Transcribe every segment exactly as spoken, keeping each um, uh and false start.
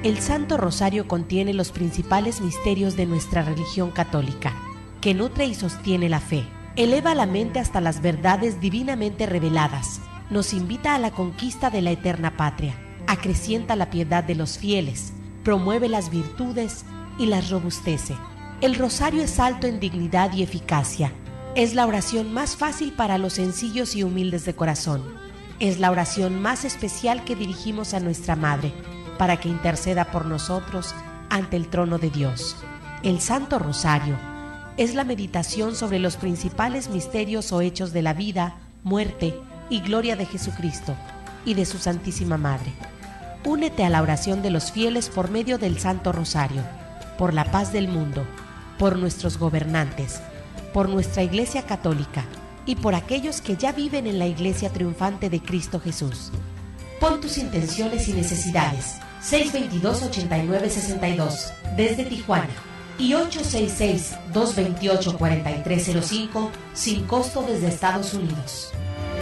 El Santo Rosario contiene los principales misterios de nuestra religión católica, que nutre y sostiene la fe, eleva la mente hasta las verdades divinamente reveladas, nos invita a la conquista de la eterna patria, acrecienta la piedad de los fieles, promueve las virtudes y las robustece. El Rosario es alto en dignidad y eficacia. Es la oración más fácil para los sencillos y humildes de corazón. Es la oración más especial que dirigimos a nuestra Madre, para que interceda por nosotros ante el trono de Dios. El Santo Rosario es la meditación sobre los principales misterios o hechos de la vida, muerte y gloria de Jesucristo y de su Santísima Madre. Únete a la oración de los fieles por medio del Santo Rosario, por la paz del mundo, por nuestros gobernantes, por nuestra Iglesia Católica y por aquellos que ya viven en la Iglesia triunfante de Cristo Jesús. Pon tus intenciones y necesidades. seis dos dos, ocho nueve seis dos desde Tijuana y ocho seis seis, dos dos ocho, cuatro tres cero cinco sin costo desde Estados Unidos.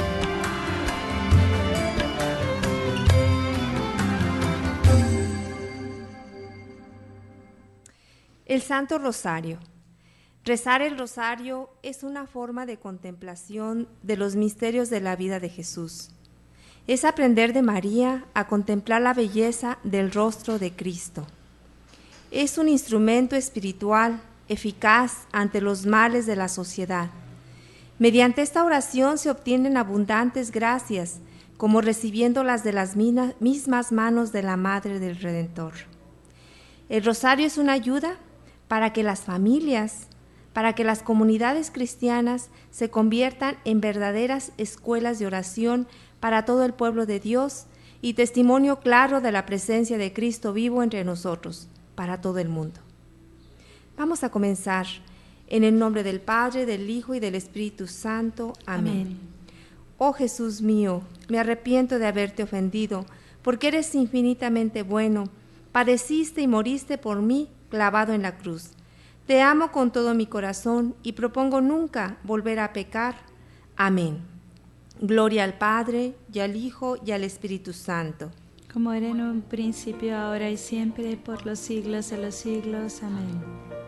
El Santo Rosario. Rezar el rosario es una forma de contemplación de los misterios de la vida de Jesús. Es aprender de María a contemplar la belleza del rostro de Cristo. Es un instrumento espiritual eficaz ante los males de la sociedad. Mediante esta oración se obtienen abundantes gracias, como recibiéndolas de las mismas manos de la Madre del Redentor. El rosario es una ayuda para que las familias, para que las comunidades cristianas se conviertan en verdaderas escuelas de oración para todo el pueblo de Dios y testimonio claro de la presencia de Cristo vivo entre nosotros, para todo el mundo. Vamos a comenzar en el nombre del Padre, del Hijo y del Espíritu Santo. Amén. Amén. Oh Jesús mío, me arrepiento de haberte ofendido, porque eres infinitamente bueno, padeciste y moriste por mí clavado en la cruz. Te amo con todo mi corazón y propongo nunca volver a pecar. Amén. Gloria al Padre, y al Hijo, y al Espíritu Santo. Como era en un principio, ahora y siempre, por los siglos de los siglos. Amén.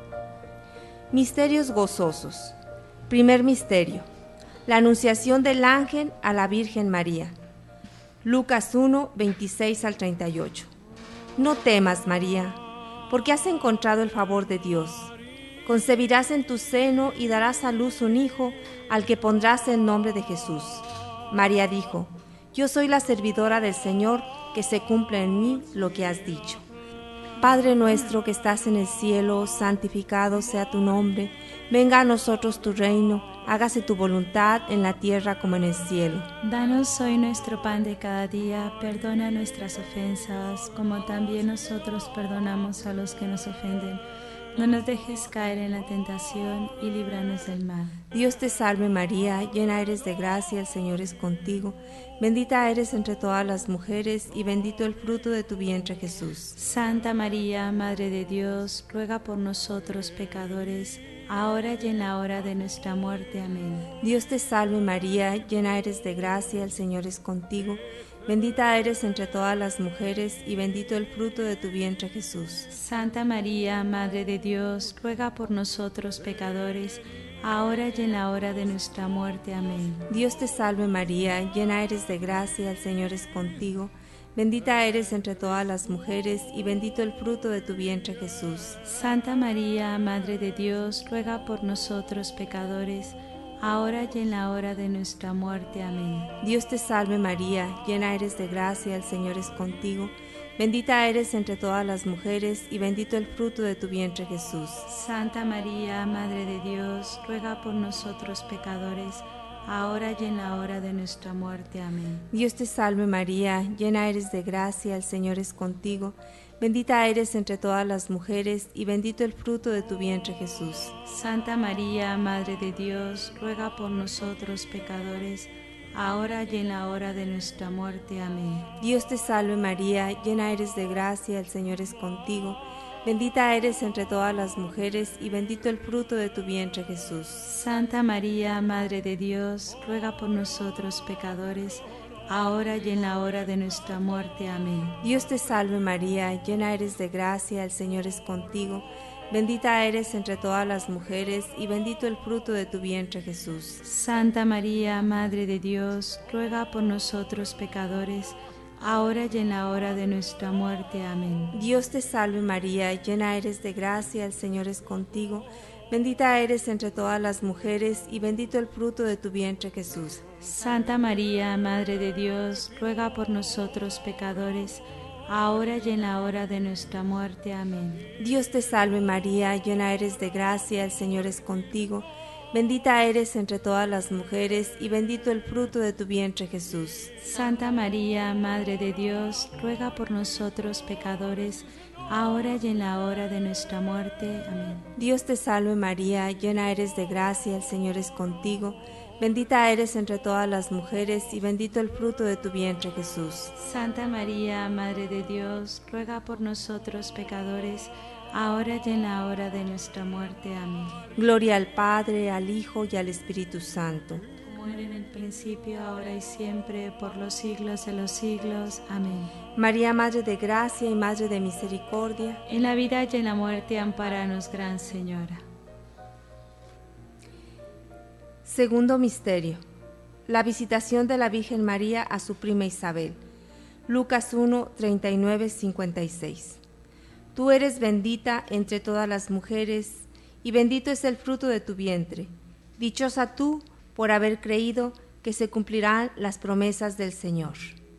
Misterios gozosos. Primer misterio. La anunciación del ángel a la Virgen María. Lucas uno, veintiséis al treinta y ocho. No temas, María, porque has encontrado el favor de Dios. Concebirás en tu seno y darás a luz un hijo, al que pondrás el nombre de Jesús. María dijo: Yo soy la servidora del Señor, que se cumpla en mí lo que has dicho. Padre nuestro que estás en el cielo, santificado sea tu nombre. Venga a nosotros tu reino, hágase tu voluntad en la tierra como en el cielo. Danos hoy nuestro pan de cada día, perdona nuestras ofensas, como también nosotros perdonamos a los que nos ofenden. No nos dejes caer en la tentación y líbranos del mal. Dios te salve María, llena eres de gracia, el Señor es contigo. Bendita eres entre todas las mujeres y bendito el fruto de tu vientre Jesús. Santa María, Madre de Dios, ruega por nosotros pecadores, ahora y en la hora de nuestra muerte. Amén. Dios te salve María, llena eres de gracia, el Señor es contigo. Bendita eres entre todas las mujeres y bendito el fruto de tu vientre Jesús. Santa María, Madre de Dios, ruega por nosotros pecadores, ahora y en la hora de nuestra muerte. Amén. Dios te salve María, llena eres de gracia, el Señor es contigo. Bendita eres entre todas las mujeres y bendito el fruto de tu vientre Jesús. Santa María, Madre de Dios, ruega por nosotros pecadores, ahora y en la hora de nuestra muerte. Amén. Dios te salve María, llena eres de gracia, el Señor es contigo. Bendita eres entre todas las mujeres y bendito el fruto de tu vientre Jesús. Santa María, Madre de Dios, ruega por nosotros pecadores, ahora y en la hora de nuestra muerte. Amén. Dios te salve María, llena eres de gracia, el Señor es contigo. Bendita eres entre todas las mujeres y bendito el fruto de tu vientre Jesús. Santa María, Madre de Dios, ruega por nosotros pecadores, ahora y en la hora de nuestra muerte. Amén. Dios te salve María, llena eres de gracia, el Señor es contigo. Bendita eres entre todas las mujeres y bendito el fruto de tu vientre Jesús. Santa María, Madre de Dios, ruega por nosotros pecadores, ahora y en la hora de nuestra muerte. Amén. Dios te salve María, llena eres de gracia, el Señor es contigo. Bendita eres entre todas las mujeres y bendito el fruto de tu vientre Jesús. Santa María, Madre de Dios, ruega por nosotros pecadores, ahora y en la hora de nuestra muerte. Amén. Dios te salve María, llena eres de gracia, el Señor es contigo. Bendita eres entre todas las mujeres y bendito el fruto de tu vientre Jesús. Santa María, Madre de Dios, ruega por nosotros pecadores, ahora y en la hora de nuestra muerte. Amén. Dios te salve María, llena eres de gracia, el Señor es contigo. Bendita eres entre todas las mujeres y bendito el fruto de tu vientre Jesús. Santa María, Madre de Dios, ruega por nosotros pecadores, ahora y en la hora de nuestra muerte. Amén. Dios te salve María, llena eres de gracia, el Señor es contigo. Bendita eres entre todas las mujeres y bendito el fruto de tu vientre Jesús. Santa María, Madre de Dios, ruega por nosotros pecadores, ahora y en la hora de nuestra muerte. Amén. Gloria al Padre, al Hijo y al Espíritu Santo. Como era en el principio, ahora y siempre, por los siglos de los siglos. Amén. María, Madre de Gracia y Madre de Misericordia, en la vida y en la muerte, ampáranos, Gran Señora. Segundo misterio: la visitación de la Virgen María a su prima Isabel. Lucas uno, treinta y nueve, cincuenta y seis. Tú eres bendita entre todas las mujeres, y bendito es el fruto de tu vientre. Dichosa tú por haber creído que se cumplirán las promesas del Señor.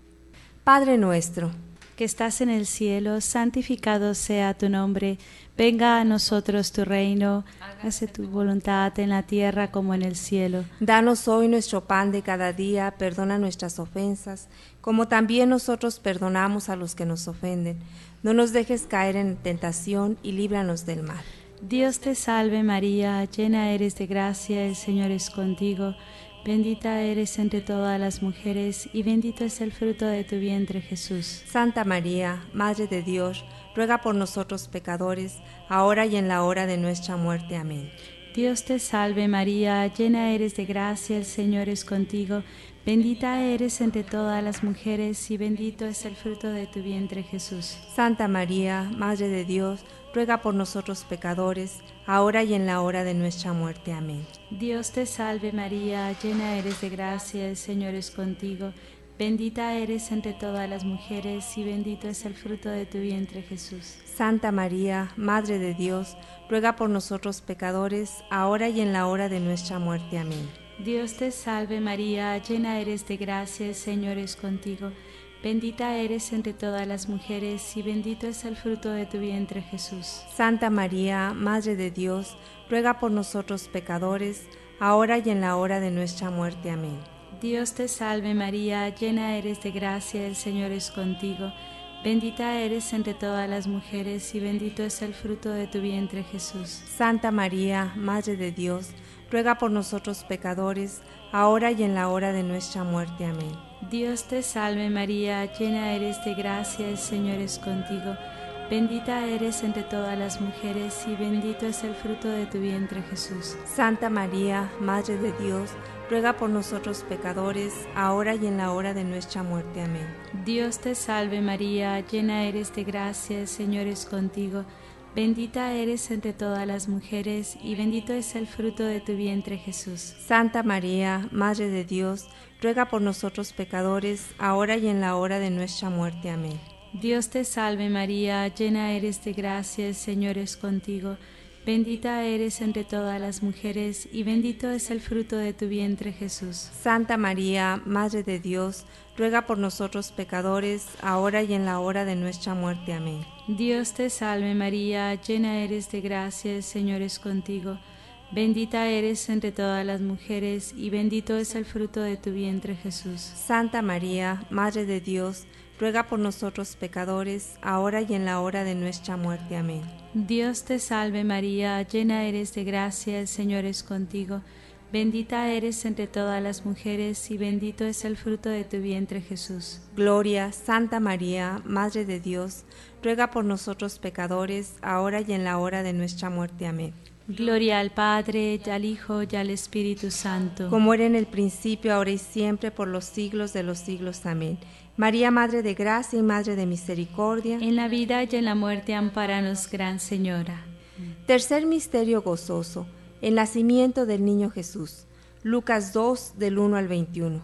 Padre nuestro, que estás en el cielo, santificado sea tu nombre. Venga a nosotros tu reino, hágase tu voluntad en la tierra como en el cielo. Danos hoy nuestro pan de cada día, perdona nuestras ofensas, como también nosotros perdonamos a los que nos ofenden. No nos dejes caer en tentación y líbranos del mal. Dios te salve María, llena eres de gracia, el Señor es contigo. Bendita eres entre todas las mujeres y bendito es el fruto de tu vientre Jesús. Santa María, Madre de Dios, ruega por nosotros pecadores, ahora y en la hora de nuestra muerte. Amén. Dios te salve María, llena eres de gracia, el Señor es contigo. Bendita eres entre todas las mujeres y bendito es el fruto de tu vientre Jesús. Santa María, Madre de Dios, ruega por nosotros pecadores, ahora y en la hora de nuestra muerte. Amén. Dios te salve María, llena eres de gracia, el Señor es contigo. Bendita eres entre todas las mujeres y bendito es el fruto de tu vientre Jesús. Santa María, Madre de Dios, ruega por nosotros pecadores, ahora y en la hora de nuestra muerte. Amén. Dios te salve María, llena eres de gracia, el Señor es contigo. Bendita eres entre todas las mujeres y bendito es el fruto de tu vientre Jesús. Santa María, Madre de Dios, ruega por nosotros pecadores, ahora y en la hora de nuestra muerte. Amén. Dios te salve María, llena eres de gracia, el Señor es contigo. Bendita eres entre todas las mujeres y bendito es el fruto de tu vientre Jesús. Santa María, Madre de Dios, ruega por nosotros pecadores, ahora y en la hora de nuestra muerte. Amén. Dios te salve María, llena eres de gracia, el Señor es contigo. Bendita eres entre todas las mujeres y bendito es el fruto de tu vientre Jesús. Santa María, Madre de Dios, ruega por nosotros pecadores, ahora y en la hora de nuestra muerte. Amén. Dios te salve María, llena eres de gracia, el Señor es contigo. Bendita eres entre todas las mujeres y bendito es el fruto de tu vientre Jesús. Santa María, Madre de Dios, ruega por nosotros pecadores, ahora y en la hora de nuestra muerte. Amén. Dios te salve María, llena eres de gracia, el Señor es contigo. Bendita eres entre todas las mujeres y bendito es el fruto de tu vientre Jesús. Santa María, Madre de Dios, ruega por nosotros pecadores, ahora y en la hora de nuestra muerte. Amén. Dios te salve María, llena eres de gracia, el Señor es contigo. Bendita eres entre todas las mujeres y bendito es el fruto de tu vientre Jesús. Santa María, Madre de Dios, ruega por nosotros pecadores, ahora y en la hora de nuestra muerte. Amén. Dios te salve María, llena eres de gracia, el Señor es contigo. Bendita eres entre todas las mujeres y bendito es el fruto de tu vientre Jesús. Gloria, Santa María, Madre de Dios, ruega por nosotros pecadores, ahora y en la hora de nuestra muerte. Amén. Gloria al Padre, y al Hijo, y al Espíritu Santo. Como era en el principio, ahora y siempre, por los siglos de los siglos. Amén. María, Madre de Gracia y Madre de Misericordia, En la vida y en la muerte, ampáranos, Gran Señora. Tercer misterio gozoso, el nacimiento del niño Jesús. Lucas dos, del uno al veintiuno.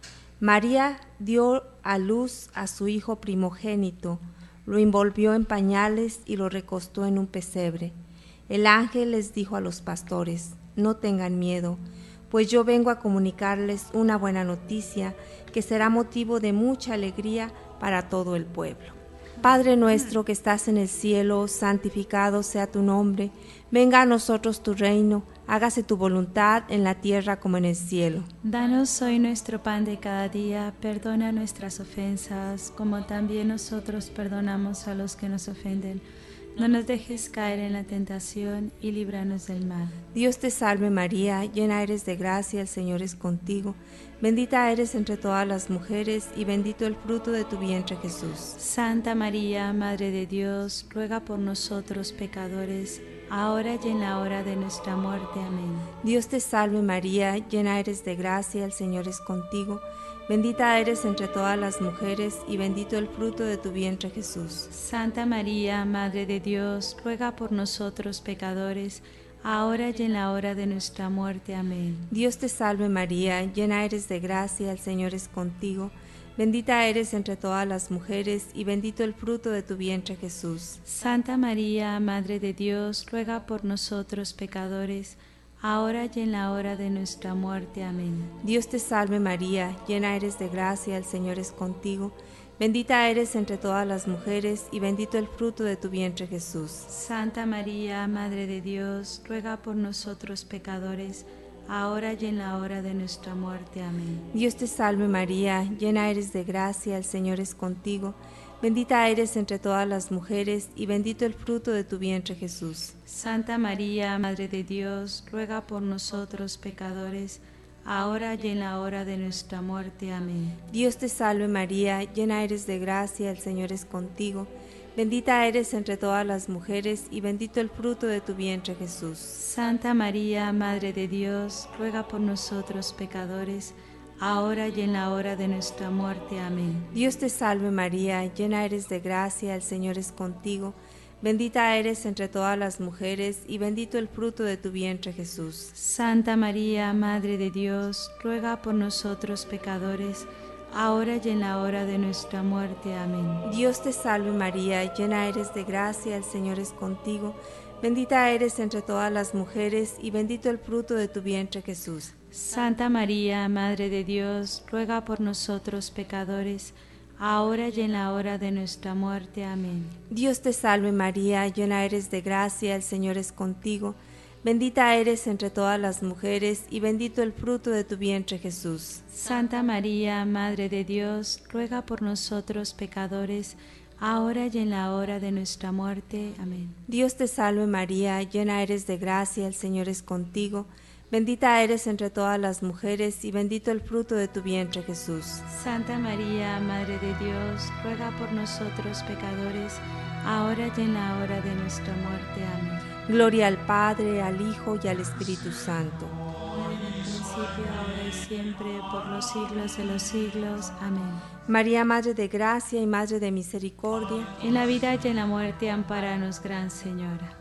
María dio a luz a su hijo primogénito, lo envolvió en pañales y lo recostó en un pesebre. El ángel les dijo a los pastores: no tengan miedo, pues yo vengo a comunicarles una buena noticia que será motivo de mucha alegría para todo el pueblo. Padre nuestro que estás en el cielo, santificado sea tu nombre. Venga a nosotros tu reino, hágase tu voluntad en la tierra como en el cielo. Danos hoy nuestro pan de cada día, perdona nuestras ofensas, como también nosotros perdonamos a los que nos ofenden. No nos dejes caer en la tentación y líbranos del mal. Dios te salve María, llena eres de gracia, el Señor es contigo. Bendita eres entre todas las mujeres y bendito el fruto de tu vientre Jesús. Santa María, Madre de Dios, ruega por nosotros pecadores, ahora y en la hora de nuestra muerte. Amén. Dios te salve María, llena eres de gracia, el Señor es contigo. Bendita eres entre todas las mujeres y bendito el fruto de tu vientre Jesús. Santa María, Madre de Dios, ruega por nosotros pecadores, ahora y en la hora de nuestra muerte. Amén. Dios te salve María, llena eres de gracia, el Señor es contigo. Bendita eres entre todas las mujeres y bendito el fruto de tu vientre Jesús. Santa María, Madre de Dios, ruega por nosotros pecadores, ahora y en la hora de nuestra muerte. Amén. Dios te salve María, llena eres de gracia, el Señor es contigo. Bendita eres entre todas las mujeres y bendito el fruto de tu vientre Jesús. Santa María, Madre de Dios, ruega por nosotros pecadores, ahora y en la hora de nuestra muerte. Amén. Dios te salve María, llena eres de gracia, el Señor es contigo. Bendita eres entre todas las mujeres y bendito el fruto de tu vientre Jesús. Santa María, Madre de Dios, ruega por nosotros pecadores, ahora y en la hora de nuestra muerte. Amén. Dios te salve María, llena eres de gracia, el Señor es contigo. Bendita eres entre todas las mujeres y bendito el fruto de tu vientre Jesús. Santa María, Madre de Dios, ruega por nosotros pecadores, ahora y en la hora de nuestra muerte. Amén. Dios te salve María, llena eres de gracia, el Señor es contigo. Bendita eres entre todas las mujeres y bendito el fruto de tu vientre Jesús. Santa María, Madre de Dios, ruega por nosotros pecadores, ahora y en la hora de nuestra muerte. Amén. Dios te salve María, llena eres de gracia, el Señor es contigo. Bendita eres entre todas las mujeres y bendito el fruto de tu vientre Jesús. Santa María, Madre de Dios, ruega por nosotros pecadores, ahora y en la hora de nuestra muerte. Amén. Dios te salve María, llena eres de gracia, el Señor es contigo. Bendita eres entre todas las mujeres y bendito el fruto de tu vientre Jesús. Santa María, Madre de Dios, ruega por nosotros pecadores, ahora y en la hora de nuestra muerte. Amén. Dios te salve María, llena eres de gracia, el Señor es contigo. Bendita eres entre todas las mujeres y bendito el fruto de tu vientre Jesús. Santa María, Madre de Dios, ruega por nosotros pecadores, ahora y en la hora de nuestra muerte. Amén. Gloria al Padre, al Hijo y al Espíritu Santo. Como en el principio, ahora y siempre, por los siglos de los siglos. Amén. María, Madre de Gracia y Madre de Misericordia, en la vida y en la muerte, ampáranos, Gran Señora.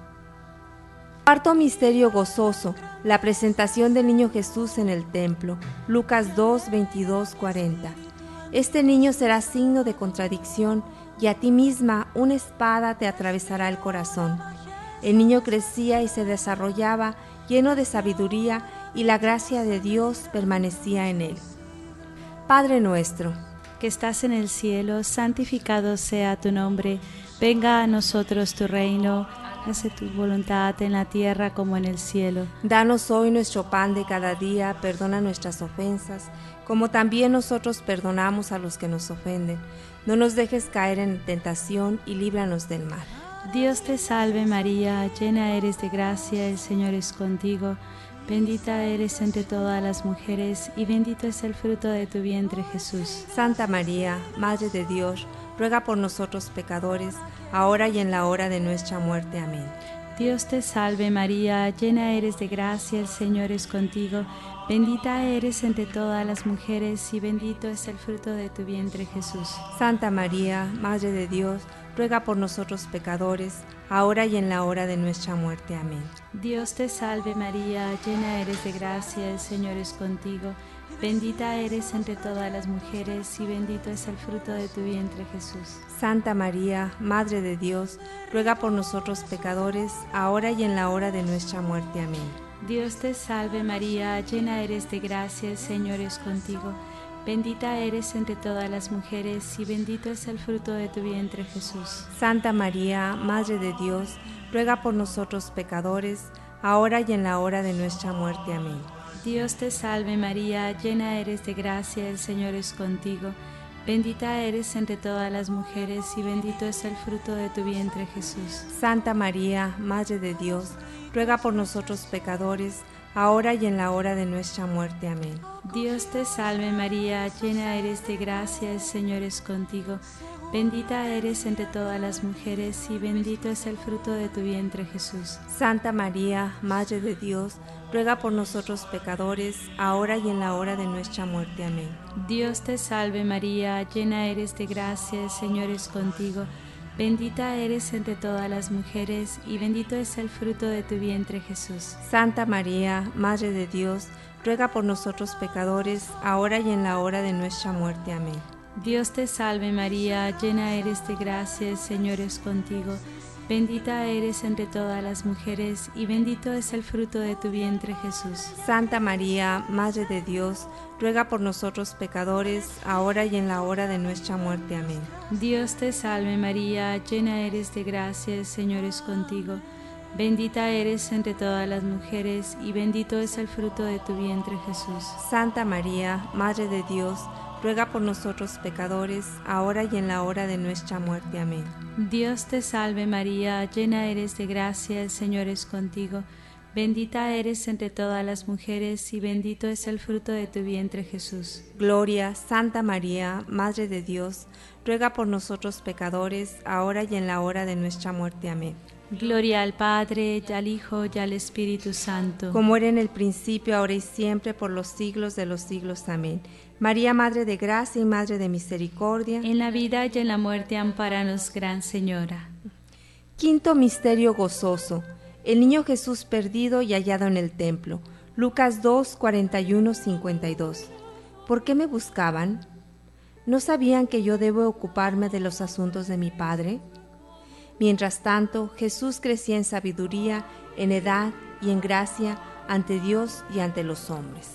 Cuarto misterio gozoso, la presentación del niño Jesús en el templo. Lucas dos, veintidós, cuarenta. Este niño será signo de contradicción y a ti misma una espada te atravesará el corazón. El niño crecía y se desarrollaba lleno de sabiduría y la gracia de Dios permanecía en él. Padre nuestro, que estás en el cielo, santificado sea tu nombre. Venga a nosotros tu reino. Hágase tu voluntad en la tierra como en el cielo. Danos hoy nuestro pan de cada día, perdona nuestras ofensas, como también nosotros perdonamos a los que nos ofenden. No nos dejes caer en tentación y líbranos del mal. Dios te salve María, llena eres de gracia, el Señor es contigo. Bendita eres entre todas las mujeres y bendito es el fruto de tu vientre Jesús. Santa María, Madre de Dios, ruega por nosotros pecadores, ahora y en la hora de nuestra muerte. Amén. Dios te salve María, llena eres de gracia, el Señor es contigo. Bendita eres entre todas las mujeres y bendito es el fruto de tu vientre Jesús. Santa María, Madre de Dios, ruega por nosotros pecadores, ahora y en la hora de nuestra muerte. Amén. Dios te salve María, llena eres de gracia, el Señor es contigo. Bendita eres entre todas las mujeres y bendito es el fruto de tu vientre Jesús. Santa María, Madre de Dios, ruega por nosotros pecadores, ahora y en la hora de nuestra muerte. Amén. Dios te salve María, llena eres de gracia, el Señor es contigo. Bendita eres entre todas las mujeres y bendito es el fruto de tu vientre Jesús. Santa María, Madre de Dios, ruega por nosotros pecadores, ahora y en la hora de nuestra muerte. Amén. Dios te salve María, llena eres de gracia, el Señor es contigo. Bendita eres entre todas las mujeres y bendito es el fruto de tu vientre Jesús. Santa María, Madre de Dios, ruega por nosotros pecadores, ahora y en la hora de nuestra muerte. Amén. Dios te salve María, llena eres de gracia, el Señor es contigo. Bendita eres entre todas las mujeres y bendito es el fruto de tu vientre Jesús. Santa María, Madre de Dios, ruega por nosotros pecadores, ahora y en la hora de nuestra muerte. Amén. Dios te salve María, llena eres de gracia, el Señor es contigo. Bendita eres entre todas las mujeres y bendito es el fruto de tu vientre Jesús. Santa María, Madre de Dios, ruega por nosotros pecadores, ahora y en la hora de nuestra muerte. Amén. Dios te salve María, llena eres de gracia, el Señor es contigo. Bendita eres entre todas las mujeres y bendito es el fruto de tu vientre Jesús. Santa María, Madre de Dios, ruega por nosotros pecadores, ahora y en la hora de nuestra muerte. Amén. Dios te salve María, llena eres de gracia, el Señor es contigo. Bendita eres entre todas las mujeres y bendito es el fruto de tu vientre Jesús. Santa María, Madre de Dios, ruega por nosotros pecadores, ahora y en la hora de nuestra muerte. Amén. Dios te salve María, llena eres de gracia, el Señor es contigo. Bendita eres entre todas las mujeres y bendito es el fruto de tu vientre Jesús. Gloria, Santa María, Madre de Dios, ruega por nosotros pecadores, ahora y en la hora de nuestra muerte. Amén. Gloria al Padre, y al Hijo, y al Espíritu Santo. Como era en el principio, ahora y siempre, por los siglos de los siglos. Amén. María, Madre de Gracia y Madre de Misericordia, en la vida y en la muerte ampáranos, Gran Señora. Quinto misterio gozoso. El niño Jesús perdido y hallado en el templo. Lucas dos, cuarenta y uno, cincuenta y dos. ¿Por qué me buscaban? ¿No sabían que yo debo ocuparme de los asuntos de mi Padre? Mientras tanto, Jesús crecía en sabiduría, en edad y en gracia ante Dios y ante los hombres.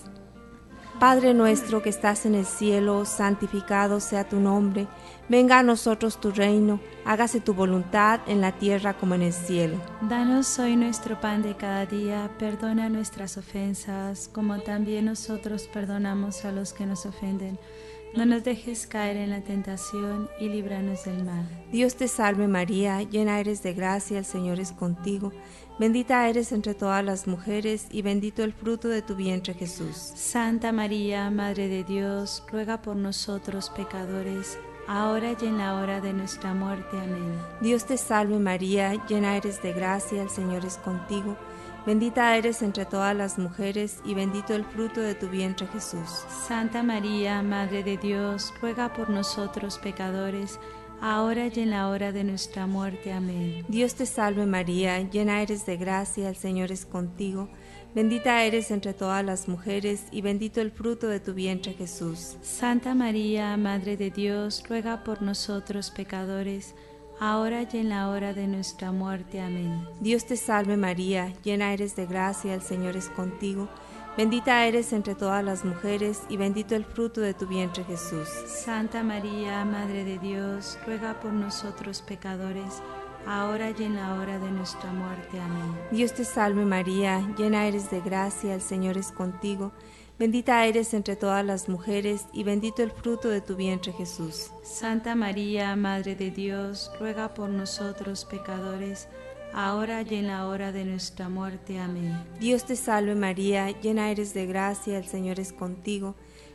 Padre nuestro que estás en el cielo, santificado sea tu nombre. Venga a nosotros tu reino, hágase tu voluntad en la tierra como en el cielo. Danos hoy nuestro pan de cada día, perdona nuestras ofensas, como también nosotros perdonamos a los que nos ofenden. No nos dejes caer en la tentación y líbranos del mal. Dios te salve María, llena eres de gracia, el Señor es contigo. Bendita eres entre todas las mujeres y bendito el fruto de tu vientre Jesús. Santa María, Madre de Dios, ruega por nosotros pecadores, ahora y en la hora de nuestra muerte. Amén. Dios te salve María, llena eres de gracia, el Señor es contigo. Bendita eres entre todas las mujeres y bendito el fruto de tu vientre Jesús. Santa María, Madre de Dios, ruega por nosotros pecadores, ahora y en la hora de nuestra muerte. Amén. Dios te salve María, llena eres de gracia, el Señor es contigo. Bendita eres entre todas las mujeres y bendito el fruto de tu vientre Jesús. Santa María, Madre de Dios, ruega por nosotros pecadores, ahora y en la hora de nuestra muerte. Amén. Dios te salve María, llena eres de gracia, el Señor es contigo. Bendita eres entre todas las mujeres y bendito el fruto de tu vientre Jesús. Santa María, Madre de Dios, ruega por nosotros pecadores, ahora y en la hora de nuestra muerte. Amén. Dios te salve María, llena eres de gracia, el Señor es contigo. Bendita eres entre todas las mujeres y bendito el fruto de tu vientre Jesús. Santa María, Madre de Dios, ruega por nosotros pecadores, ahora y en la hora de nuestra muerte. Amén. Dios te salve María, llena eres de gracia, el Señor es contigo.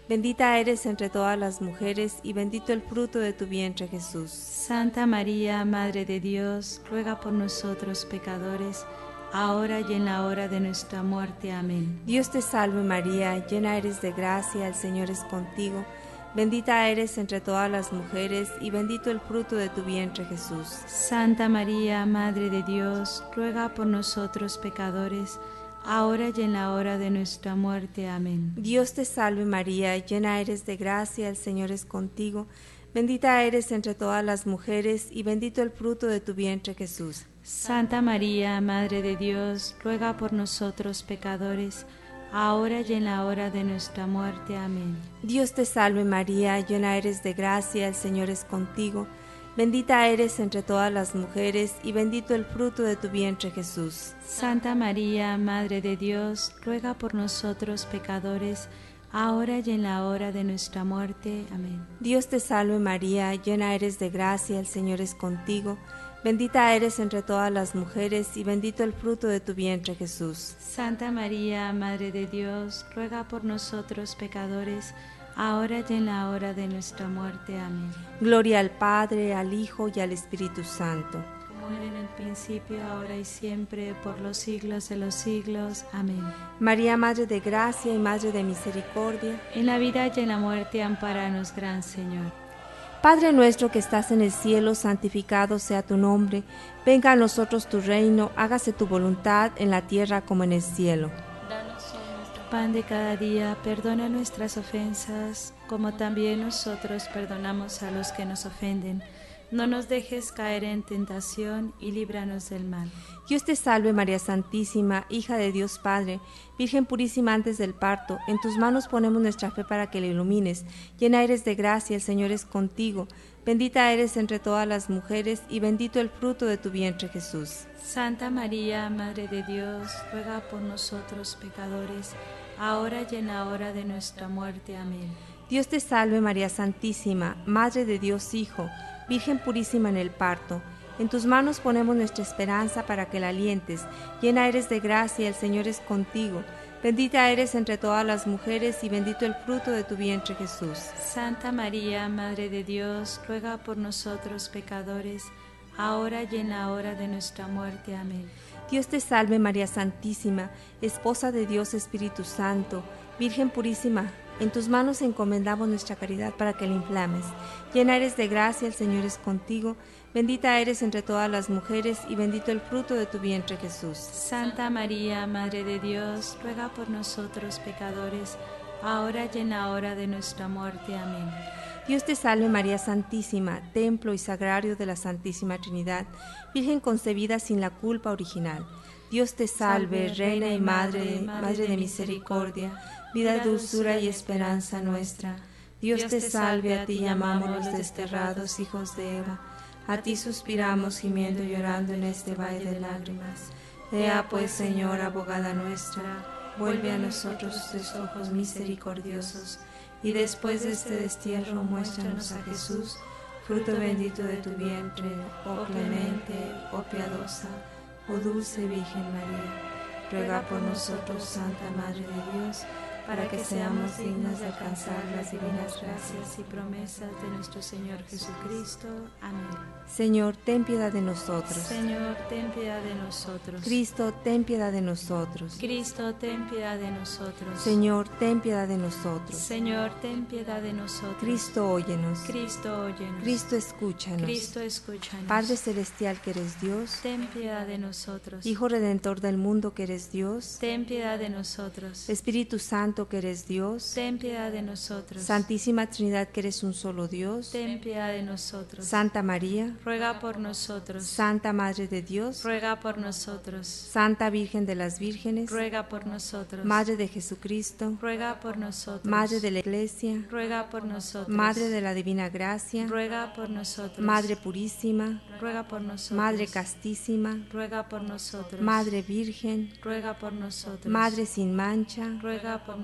Bendita eres entre todas las mujeres, y bendito el fruto de tu vientre, Jesús. Santa María, Madre de Dios, ruega por nosotros pecadores, ahora y en la hora de nuestra muerte. Amén. Dios te salve María, llena eres de gracia, el Señor es contigo. Bendita eres entre todas las mujeres, y bendito el fruto de tu vientre, Jesús. Santa María, Madre de Dios, ruega por nosotros pecadores, ahora y en la hora de nuestra muerte. Amén. Dios te salve María, llena eres de gracia, el Señor es contigo. Bendita eres entre todas las mujeres, y bendito el fruto de tu vientre, Jesús. Santa María, Madre de Dios, ruega por nosotros pecadores, ahora y en la hora de nuestra muerte. Amén. Dios te salve María, llena eres de gracia, el Señor es contigo. Bendita eres entre todas las mujeres, y bendito el fruto de tu vientre, Jesús. Santa María, Madre de Dios, ruega por nosotros pecadores, ahora y en la hora de nuestra muerte. Amén. Dios te salve María, llena eres de gracia, el Señor es contigo. Bendita eres entre todas las mujeres, y bendito el fruto de tu vientre, Jesús. Santa María, Madre de Dios, ruega por nosotros pecadores, ahora y en la hora de nuestra muerte. Amén. Gloria al Padre, al Hijo y al Espíritu Santo. Como era en el principio, ahora y siempre, por los siglos de los siglos. Amén. María, Madre de gracia y Madre de misericordia, en la vida y en la muerte, ampáranos, Gran Señor. Padre nuestro que estás en el cielo, santificado sea tu nombre. Venga a nosotros tu reino, hágase tu voluntad en la tierra como en el cielo. Danos hoy nuestro pan de cada día, perdona nuestras ofensas, como también nosotros perdonamos a los que nos ofenden. No nos dejes caer en tentación, y líbranos del mal. Dios te salve María Santísima, hija de Dios Padre, Virgen purísima antes del parto. En tus manos ponemos nuestra fe para que la ilumines. Llena eres de gracia, el Señor es contigo. Bendita eres entre todas las mujeres, y bendito el fruto de tu vientre, Jesús. Santa María, Madre de Dios, ruega por nosotros pecadores, ahora y en la hora de nuestra muerte. Amén. Dios te salve María Santísima, Madre de Dios Hijo, Virgen purísima en el parto. En tus manos ponemos nuestra esperanza para que la alientes. Llena eres de gracia, el Señor es contigo. Bendita eres entre todas las mujeres, y bendito el fruto de tu vientre, Jesús. Santa María, Madre de Dios, ruega por nosotros pecadores, ahora y en la hora de nuestra muerte. Amén. Dios te salve María Santísima, Esposa de Dios Espíritu Santo, Virgen purísima. En tus manos encomendamos nuestra caridad para que la inflames. Llena eres de gracia, el Señor es contigo. Bendita eres entre todas las mujeres, y bendito el fruto de tu vientre, Jesús. Santa María, Madre de Dios, ruega por nosotros pecadores, ahora y en la hora de nuestra muerte. Amén. Dios te salve María Santísima, templo y sagrario de la Santísima Trinidad, Virgen concebida sin la culpa original. Dios te salve, Reina y Madre, Madre de misericordia, vida, dulzura y esperanza nuestra. Dios te salve, a ti llamamos los desterrados hijos de Eva. A ti suspiramos gimiendo y llorando en este valle de lágrimas. Ea pues, Señor, abogada nuestra, vuelve a nosotros tus ojos misericordiosos, y después de este destierro muéstranos a Jesús, fruto bendito de tu vientre, oh clemente, oh piadosa, oh dulce Virgen María. Ruega por nosotros, Santa Madre de Dios, para que seamos dignos de alcanzar las divinas gracias y promesas de nuestro Señor Jesucristo. Amén. Señor, ten piedad de nosotros. Señor, ten piedad de nosotros. Cristo, ten piedad de nosotros. Cristo, ten piedad de nosotros. Señor, ten piedad de nosotros. Señor, ten piedad de nosotros. Cristo, óyenos. Cristo, óyenos. Cristo, escúchanos. Cristo, escúchanos. Padre celestial que eres Dios, ten piedad de nosotros. Hijo redentor del mundo que eres Dios, ten piedad de nosotros. Espíritu Santo que eres Dios, ten piedad de nosotros. Santísima Trinidad que eres un solo Dios, ten piedad de nosotros. Santa María, ruega por nosotros. Santa Madre de Dios, ruega por nosotros. Santa Virgen de las Vírgenes, ruega por nosotros. Madre de Jesucristo, ruega por nosotros. Madre de la Iglesia, ruega por nosotros. Madre de la Divina Gracia, ruega por nosotros. Madre purísima, ruega por nosotros. Madre castísima, ruega por nosotros. Madre Virgen, ruega por nosotros. Madre sin mancha, ruega por nosotros.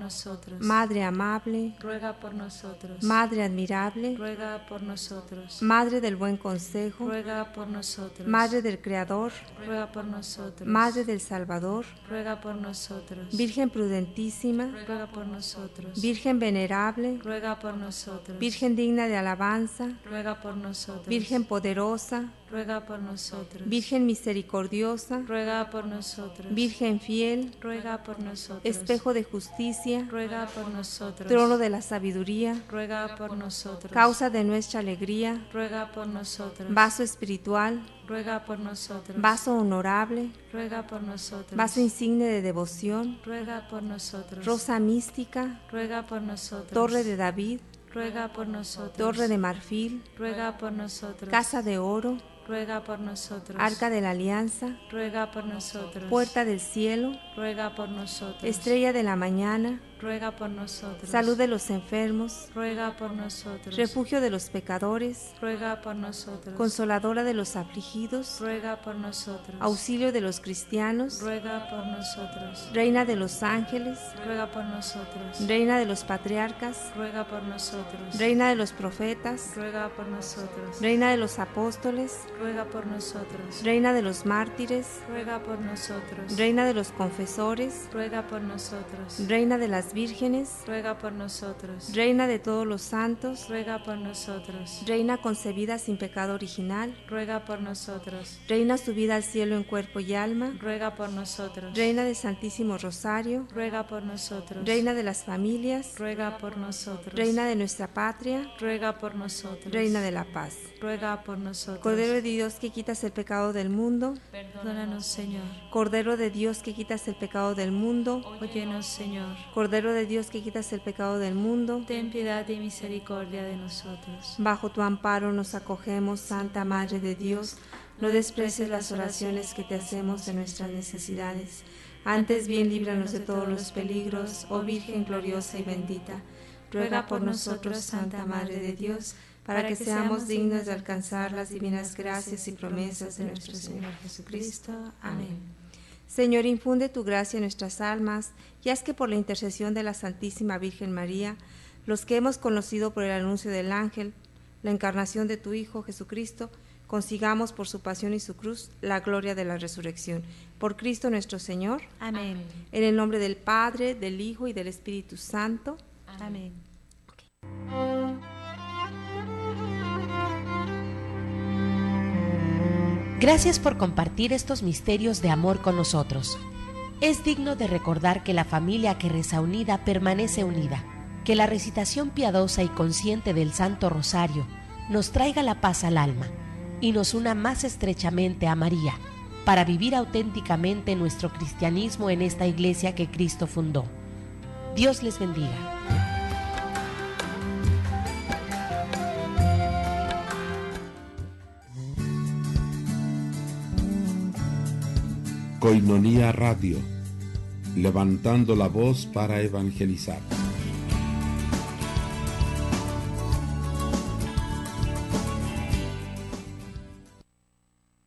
nosotros. Madre amable, ruega por nosotros. Madre admirable, ruega por nosotros. Madre del buen consejo, ruega por nosotros. Madre del Creador, ruega por nosotros. Madre del Salvador, ruega por nosotros. Virgen prudentísima, ruega por nosotros. Virgen venerable, ruega por nosotros. Virgen digna de alabanza, ruega por nosotros. Virgen poderosa, ruega por nosotros. Virgen misericordiosa, ruega por nosotros. Virgen fiel, ruega por nosotros. espejo de justicia, ruega por nosotros. trono de la sabiduría, ruega por nosotros. causa de nuestra alegría, ruega por nosotros. vaso espiritual, ruega por nosotros. vaso honorable, ruega por nosotros. vaso insigne de devoción, ruega por nosotros. rosa mística, ruega por nosotros. torre de David, ruega por nosotros. torre de marfil, ruega por nosotros. casa de oro, ruega por nosotros. arca de la alianza, ruega por nosotros. puerta del cielo, ruega por nosotros. estrella de la mañana, ruega por nosotros. salud de los enfermos, ruega por nosotros. refugio de los pecadores, ruega por nosotros. consoladora de los afligidos, ruega por nosotros. auxilio de los cristianos, ruega por nosotros. reina de los ángeles, ruega por nosotros. reina de los patriarcas, ruega por nosotros. reina de los profetas, ruega por nosotros. reina de los apóstoles, ruega por nosotros. reina de los mártires, ruega por nosotros. reina de los confesores, ruega por nosotros. reina de las vírgenes, ruega por nosotros. reina de todos los santos, ruega por nosotros. reina concebida sin pecado original, ruega por nosotros. reina subida al cielo en cuerpo y alma, ruega por nosotros. reina del Santísimo Rosario, ruega por nosotros. reina de las familias, ruega por nosotros. reina de nuestra patria, ruega por nosotros. reina de la paz. ruega por nosotros. Cordero de Dios que quitas el pecado del mundo, perdónanos, Señor. Cordero de Dios que quitas el pecado del mundo, óyenos, Señor. Cordero de Dios que quitas el pecado del mundo, ten piedad y misericordia de nosotros. Bajo tu amparo nos acogemos, Santa Madre de Dios. No desprecies las oraciones que te hacemos en nuestras necesidades. Antes bien líbranos de todos los peligros, oh Virgen gloriosa y bendita. Ruega por nosotros, Santa Madre de Dios, para que seamos dignos de alcanzar las divinas gracias y promesas de nuestro Señor Jesucristo. Amén. Señor, infunde tu gracia en nuestras almas y haz que por la intercesión de la Santísima Virgen María, los que hemos conocido por el anuncio del ángel, la encarnación de tu Hijo Jesucristo, consigamos por su pasión y su cruz la gloria de la resurrección. Por Cristo nuestro Señor. Amén. En el nombre del Padre, del Hijo y del Espíritu Santo. Amén. Gracias por compartir estos misterios de amor con nosotros. Es digno de recordar que la familia que reza unida permanece unida, que la recitación piadosa y consciente del Santo Rosario nos traiga la paz al alma y nos una más estrechamente a María, para vivir auténticamente nuestro cristianismo en esta iglesia que Cristo fundó. Dios les bendiga. Koinonia Radio, levantando la voz para evangelizar.